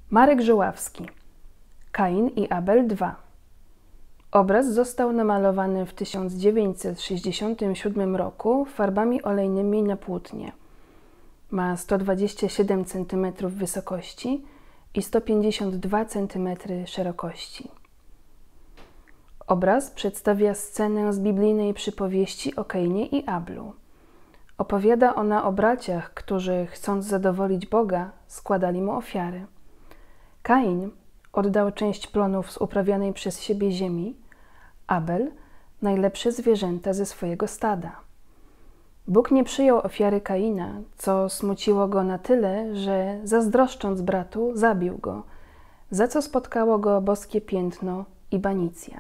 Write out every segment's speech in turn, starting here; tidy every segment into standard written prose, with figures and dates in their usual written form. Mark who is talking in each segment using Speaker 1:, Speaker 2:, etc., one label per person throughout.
Speaker 1: Marek Żuławski. Kain i Abel II. Obraz został namalowany w 1967 roku farbami olejnymi na płótnie. Ma 127 cm wysokości i 152 cm szerokości. Obraz przedstawia scenę z biblijnej przypowieści o Kainie i Ablu. Opowiada ona o braciach, którzy, chcąc zadowolić Boga, składali mu ofiary. Kain oddał część plonów z uprawianej przez siebie ziemi, Abel najlepsze zwierzęta ze swojego stada. Bóg nie przyjął ofiary Kaina, co smuciło go na tyle, że zazdroszcząc bratu, zabił go, za co spotkało go boskie piętno i banicja.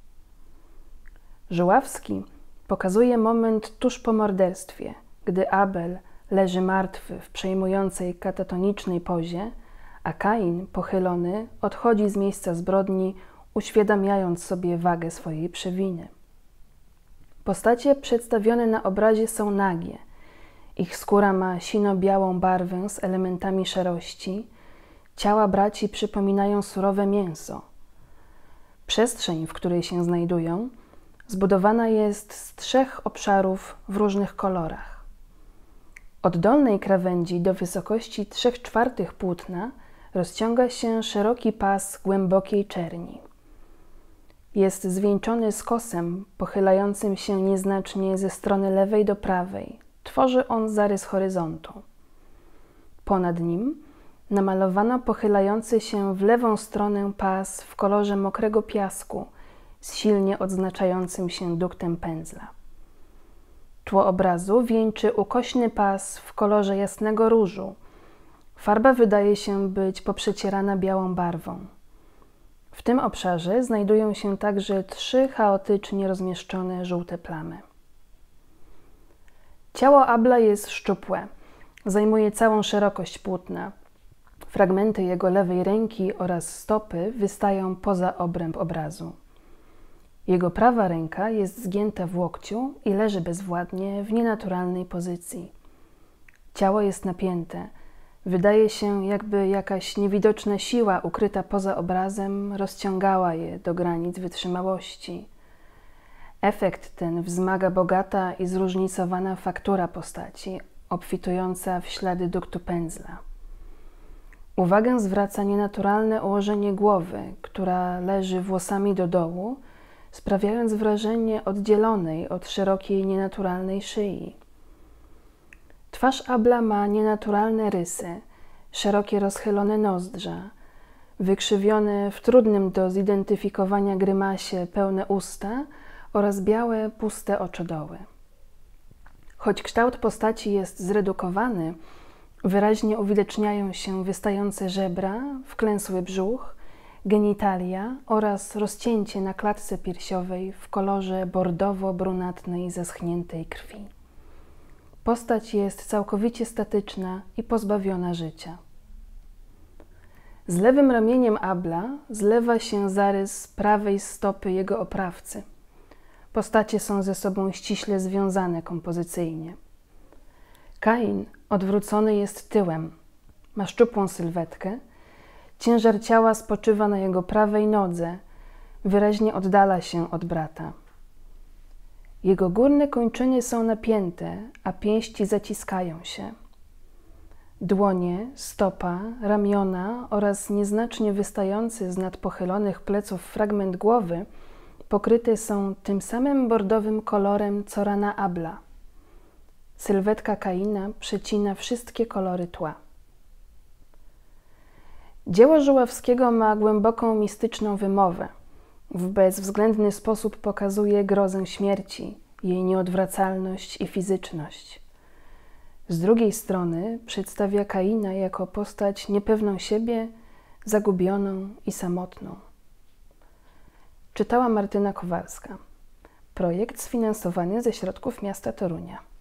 Speaker 1: Żuławski pokazuje moment tuż po morderstwie, gdy Abel leży martwy w przejmującej katatonicznej pozie, a Kain, pochylony, odchodzi z miejsca zbrodni, uświadamiając sobie wagę swojej przewiny. Postacie przedstawione na obrazie są nagie. Ich skóra ma sino-białą barwę z elementami szarości. Ciała braci przypominają surowe mięso. Przestrzeń, w której się znajdują, zbudowana jest z 3 obszarów w różnych kolorach. Od dolnej krawędzi do wysokości 3/4 płótna rozciąga się szeroki pas głębokiej czerni. Jest zwieńczony skosem pochylającym się nieznacznie ze strony lewej do prawej. Tworzy on zarys horyzontu. Ponad nim namalowano pochylający się w lewą stronę pas w kolorze mokrego piasku z silnie odznaczającym się duktem pędzla. Tło obrazu wieńczy ukośny pas w kolorze jasnego różu. Farba wydaje się być poprzecierana białą barwą. W tym obszarze znajdują się także 3 chaotycznie rozmieszczone żółte plamy. Ciało Abla jest szczupłe, zajmuje całą szerokość płótna. Fragmenty jego lewej ręki oraz stopy wystają poza obręb obrazu. Jego prawa ręka jest zgięta w łokciu i leży bezwładnie w nienaturalnej pozycji. Ciało jest napięte. Wydaje się, jakby jakaś niewidoczna siła ukryta poza obrazem rozciągała je do granic wytrzymałości. Efekt ten wzmaga bogata i zróżnicowana faktura postaci, obfitująca w ślady duktu pędzla. Uwagę zwraca nienaturalne ułożenie głowy, która leży włosami do dołu, sprawiając wrażenie oddzielonej od szerokiej, nienaturalnej szyi. Twarz Abla ma nienaturalne rysy, szerokie rozchylone nozdrza, wykrzywione w trudnym do zidentyfikowania grymasie pełne usta oraz białe, puste oczodoły. Choć kształt postaci jest zredukowany, wyraźnie uwidaczniają się wystające żebra, wklęsły brzuch, genitalia oraz rozcięcie na klatce piersiowej w kolorze bordowo-brunatnej zaschniętej krwi. Postać jest całkowicie statyczna i pozbawiona życia. Z lewym ramieniem Abla zlewa się zarys prawej stopy jego oprawcy. Postacie są ze sobą ściśle związane kompozycyjnie. Kain odwrócony jest tyłem, ma szczupłą sylwetkę, ciężar ciała spoczywa na jego prawej nodze, wyraźnie oddala się od brata. Jego górne kończyny są napięte, a pięści zaciskają się. Dłonie, stopa, ramiona oraz nieznacznie wystający z nad pochylonych pleców fragment głowy pokryte są tym samym bordowym kolorem co rana Abla. Sylwetka Kaina przecina wszystkie kolory tła. Dzieło Żuławskiego ma głęboką mistyczną wymowę. W bezwzględny sposób pokazuje grozę śmierci, jej nieodwracalność i fizyczność. Z drugiej strony przedstawia Kaina jako postać niepewną siebie, zagubioną i samotną. Czytała Martyna Kowalska. Projekt sfinansowany ze środków miasta Torunia.